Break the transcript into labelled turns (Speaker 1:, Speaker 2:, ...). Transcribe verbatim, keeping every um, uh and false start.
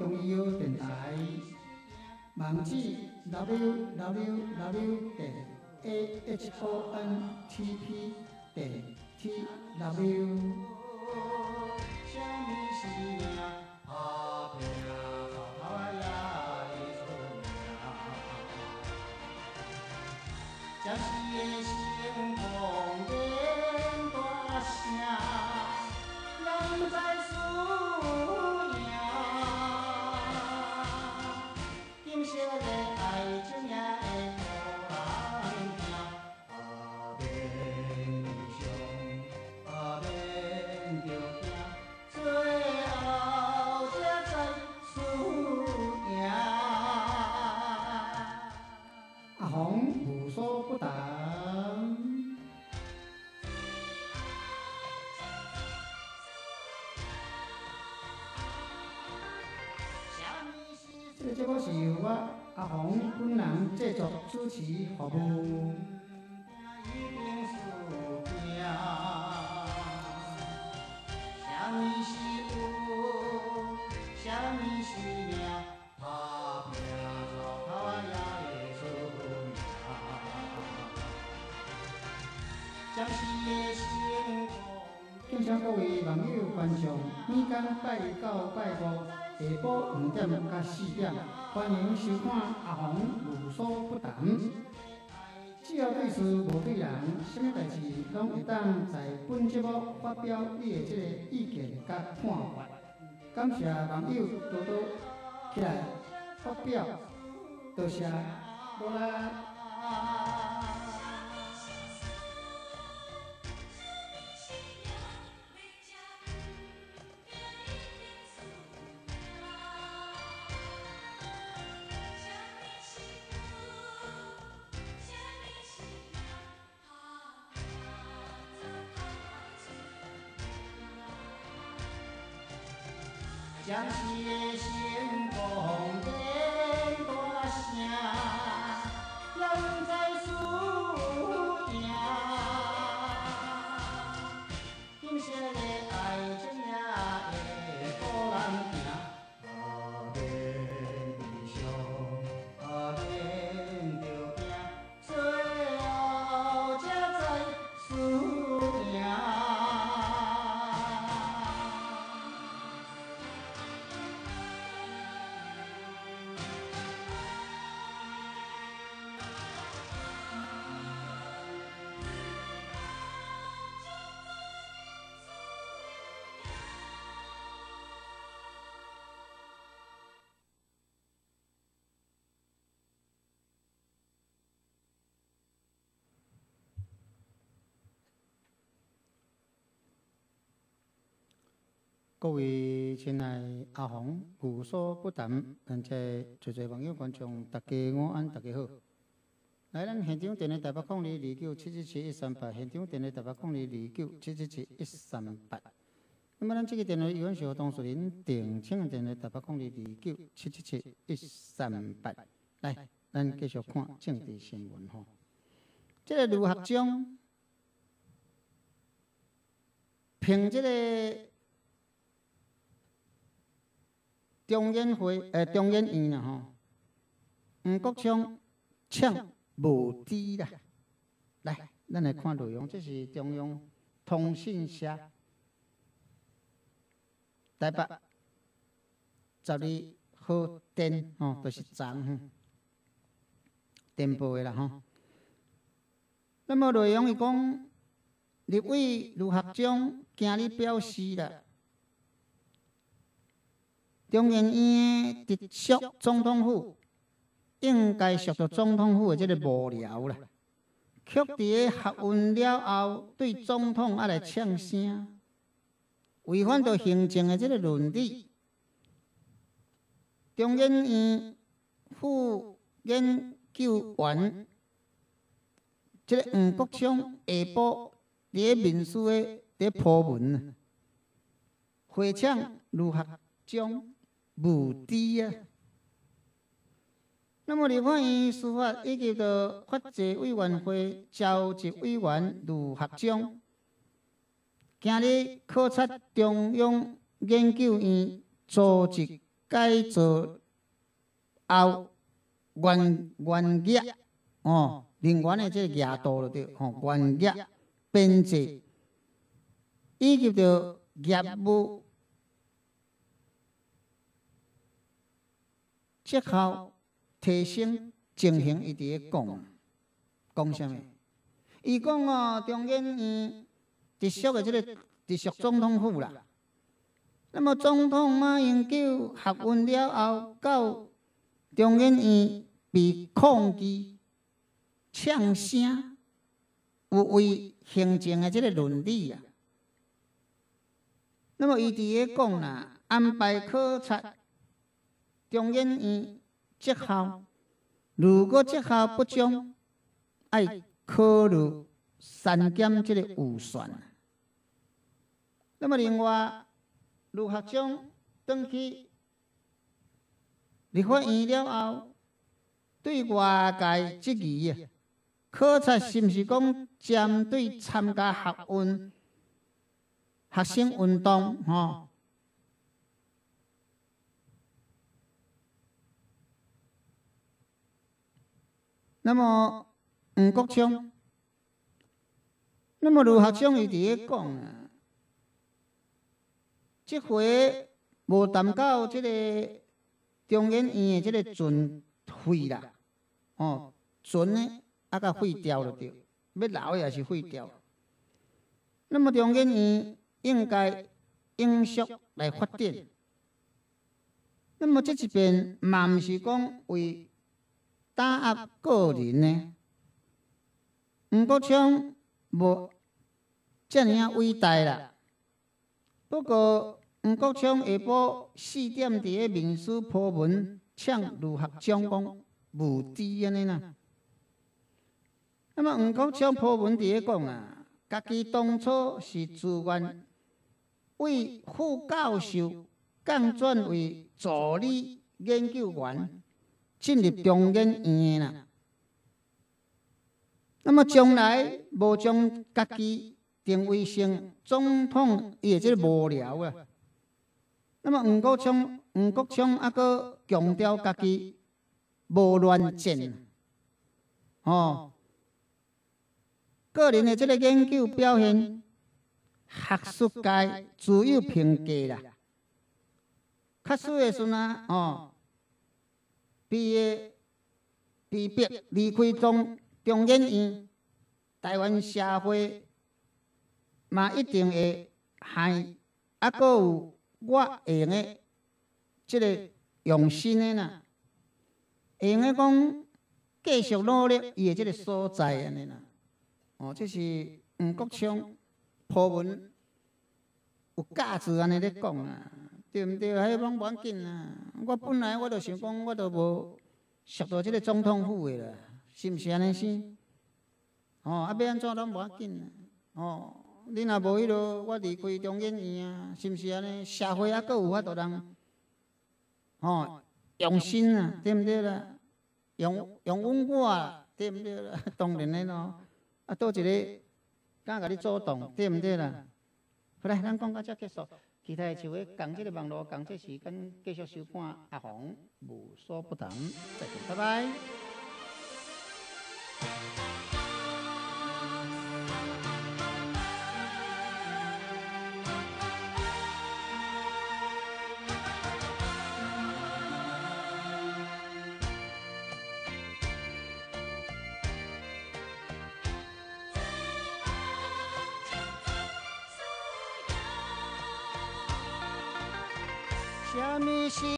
Speaker 1: 中医药电台，网址 w w w 点 a h o n t p 点 t w。
Speaker 2: 将事业成功变大声，人在输赢，金色的爱情也会互人听。啊，免伤，啊免着惊，最后才知输赢。
Speaker 1: 阿红无所不谈。这个节目是由我阿红本人制作、主持、服务。敬请各位网友观众，每天拜九拜五下晡五点到四点，欢迎收看阿红无所不谈。只要对事无对人，什么代志拢会当在本节目发表你的这个意见甲看法。感谢网友多多起来发表，多谢罗拉。
Speaker 2: 将事业成功变大声，人在输赢，金色的爱情也会互人听。啊，免伤，啊免着惊，最后才知输赢。
Speaker 1: 各位亲爱的阿红无所不谈，感谢在座网友观众，大家午安，大家好。来，咱现场电话台北控二二九七七七一三八，现场电话台北控二二九七七七一三八。那么，咱这个电话永远是由当事人定，请的电话台北控二二九七七七一三八。来，咱继续看政治新闻吼。这个卢学忠凭这个。中研会诶，中研院啦吼，黄国昌呛无知啦。来，咱来看内容，这是中央通讯社台北十二号电吼，就是昨吼电报的啦吼。那么内容伊讲，立委卢学忠今日表示啦。中研院直属总统府，应该属到总统府的这个幕僚啦。却伫咧学运了后，对总统啊来呛声，违反到行政的这个伦理。中研院副研究员，这个黄国昌下晡伫咧面书的咧铺文，回呛卢学忠。无知啊！那么，立法院司法以及着法制委员会召集委员卢学忠，今日考察中央研究院组织改造后原原业哦，人员的这个额度就对，吼、哦、原业编制以及着业务绩效提升情形，伊伫咧讲，讲啥物？伊讲哦，中研院直属的这个直属总统府啦。那么总统马英九学运了后，到中研院被抗议呛声，有违行政的这个伦理啊。那么伊伫咧讲啦，安排考察中研院绩效，如果绩效不彰，爱考虑删减这个预算。那么另外，卢学长转去立法院了后，对外界质疑啊，考察是毋是讲针对参加学运、学生运动吼、哦？那么黄国昌，那么卢学长伊伫咧讲啊，即回无谈到即个中研院的即个存废啦，哦，存呢啊甲废掉了对，要留的也是废掉。那么中研院应该永续来发展。那么这一边嘛毋是讲为打压个人呢？黄国昌无遮尔啊伟大啦。不过黄国昌下晡四点伫咧民事铺文呛卢学长讲无知安尼啦。那么黄国昌铺文伫咧讲啊，家己当初是自愿为副教授降转为助理研究员。进入中研院的啦，那么将来无将家己定位成总统，伊会即个无聊啊。那么黄国昌，黄国昌啊，搁强调家己无乱战，哦，个人的即个研究表现，学术界自有评价啦。较水的时阵啊，哦。毕业毕业离开中中研院，台湾社会嘛一定会害，啊，搁有我会用的即个用心的啦，会用的讲继续努力伊的即个所在安尼啦。哦，这是黄国昌铺文有价值安尼咧讲啊。对毋对？迄拢无要紧啦。我本来我就想讲，我就无属到即个总统府的啦，是毋是安尼先？哦，啊，要安怎拢无要紧啦。哦，你若无迄落，我离开中研院啊，是毋是安尼？社会还佫有法度人，哦，用心啊，对毋对啦？用用稳我啦，对毋对啦？当然的咯。啊，倒一个敢甲你主动，对毋对啦？好来，咱讲到遮结束。期待就会共这个网络共这时间继续收看阿红无所不谈，再见，拜拜。什么是？